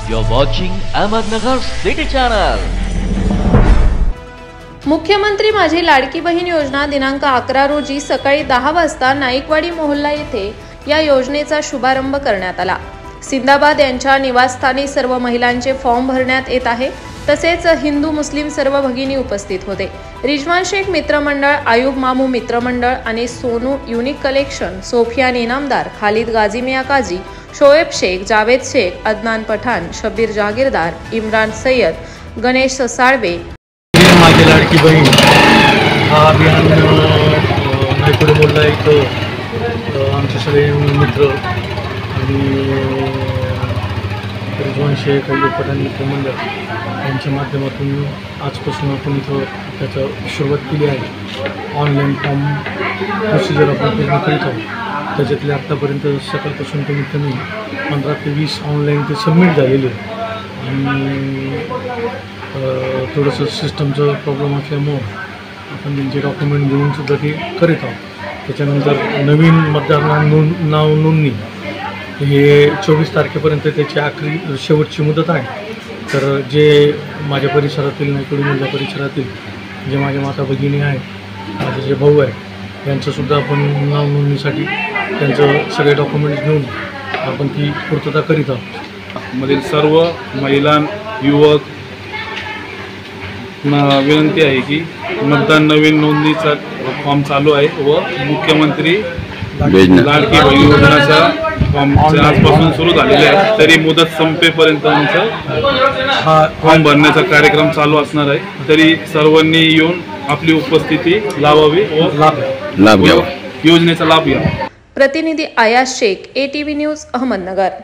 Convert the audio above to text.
You're watching Ahmednagar City Channel. मुख्यमंत्री माझी लाडकी बहीण योजना दिनांक 11 रोजी सकाळी 10 वाजता नाईकवाडी मोहल्ला येथे या योजनेचा शुभारंभ करण्यात आला। सिंदाबाद यांच्या निवासस्थानी सर्व महिलांचे फॉर्म भरण्यात येत आहे। तसेच हिंदू मुस्लिम सर्व भगिनी उपस्थित होते। रिजवान शेख मित्रमंडळ, आयुब मामू मित्रमंडळ आणि सोनू युनिक कलेक्शन, सोफियान इनामदार, खालिद गाजी मियां काजी, शोएब शेख, जावेद शेख, अदनान पठाण, शब्बीर जहागीरदार, इम्रान सय्यद, गणेश साळवे। माझी लाडकी बहीण हा अभियान नाईकवाडी मोहल्ला इथं आमचे सगळे मित्र आणि रिजवान शेख, आयुब पठाण मित्रमंडळ यांच्या माध्यमातून आजपासून आपण इथं त्याचं सुरुवात केली आहे। ऑनलाईन फॉर्म प्रोसिजर आपण पूर्ण करीत आहोत। त्याच्यातले आत्तापर्यंत सकाळपासून कमीत कमी 15 ते 20 ऑनलाईन ते सबमिट झालेले आणि थोडंसं सिस्टमचं प्रॉब्लेम असल्यामुळं आपण त्यांचे डॉक्युमेंट घेऊनसुद्धा ते करीत आहोत। त्याच्यानंतर नवीन मतदार नाव नोंदणी हे 24 तारखेपर्यंत त्याची शेवटची मुदत आहे। तर जे माझ्या परिसरातील नाईकवाडी मोहल्ला परिसरातील जे माझ्या माता भगिनी आहेत, माझे जे भाऊ आहेत, यांचंसुद्धा आपण नाव नोंदणीसाठी त्यांचं सगळे डॉक्युमेंट्स घेऊन आपण ती पूर्तता करीत आहोत। मधील सर्व महिला युवक विनंती आहे की मतदान नवीन नोंदणीचा फॉर्म चालू आहे व मुख्यमंत्री लाडकी बहीण योजनेचा फॉर्म आजपासून सुरू झालेले आहे। तरी मुदत संपेपर्यंत आमचा फॉर्म भरण्याचा कार्यक्रम चालू असणार आहे। तरी सर्वांनी येऊन आपली उपस्थिती लावावी व लाभ घ्यावा, योजनेचा लाभ घ्यावा। प्रतिनिधी आयाश शेख, ATV न्यूज, अहमदनगर।